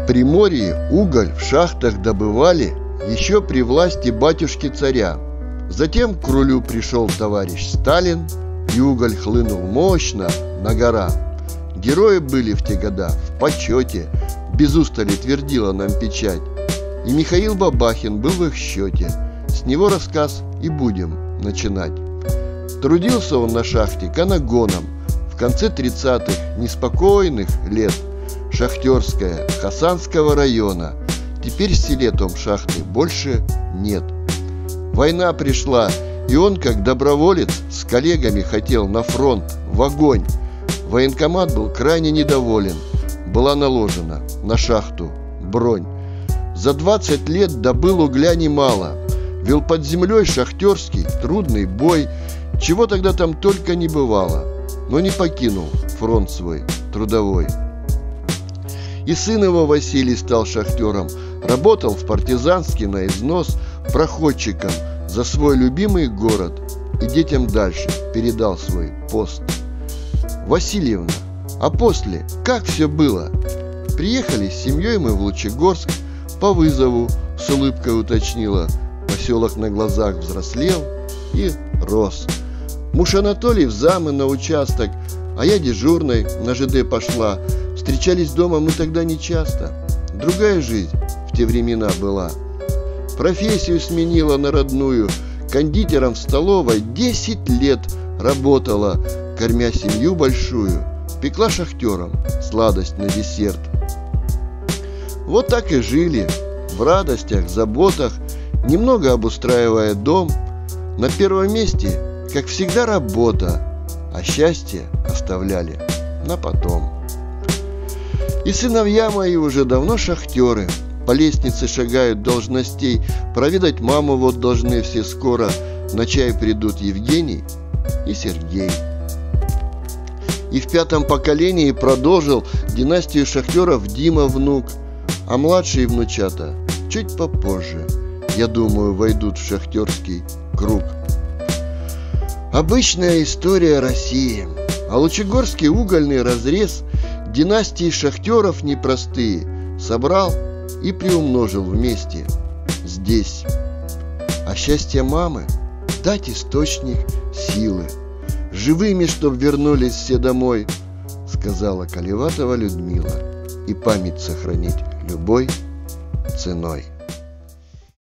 Приморье уголь в шахтах добывали еще при власти батюшки-царя. Затем к рулю пришел товарищ Сталин, и уголь хлынул мощно на гора. Герои были в те года в почете, без устали твердила нам печать. И Михаил Бабахин был в их счете. С него рассказ и будем начинать. Трудился он на шахте канагоном. В конце 30-х неспокойных лет шахтерская Хасанского района. Теперь в селе том шахты больше нет. Война пришла, и он, как доброволец, с коллегами хотел на фронт, в огонь. Военкомат был крайне недоволен. Была наложена на шахту бронь. За 20 лет добыл угля немало. Вел под землей шахтерский трудный бой. Чего тогда там только не бывало. Но не покинул фронт свой трудовой. И сын его Василий стал шахтером. Работал в партизанский на износ проходчиком за свой любимый город. И детям дальше передал свой пост. Васильевна, а после как все было? Приехали с семьей мы в Лучегорск. По вызову с улыбкой уточнила. Поселок на глазах взрослел и рос. Муж Анатолий в замы на участок, а я дежурной на ЖД пошла. Встречались дома мы тогда нечасто. Другая жизнь в те времена была. Профессию сменила на родную. Кондитером в столовой 10 лет работала, кормя семью большую. Пекла шахтерам сладость на десерт. Вот так и жили, в радостях, заботах, немного обустраивая дом. На первом месте, как всегда, работа, а счастье оставляли на потом. И сыновья мои уже давно шахтеры, по лестнице шагают должностей. Проведать маму вот должны все скоро. На чай придут Евгений и Сергей. И в 5-м поколении продолжил династию шахтеров Дима внук. А младшие внучата чуть попозже, я думаю, войдут в шахтерский круг. Обычная история России. А Лучегорский угольный разрез династии шахтеров непростые собрал и приумножил вместе здесь. А счастье мамы — дать источник силы, живыми, чтоб вернулись все домой, сказала Колеватова Людмила, и память сохранить любой ценой.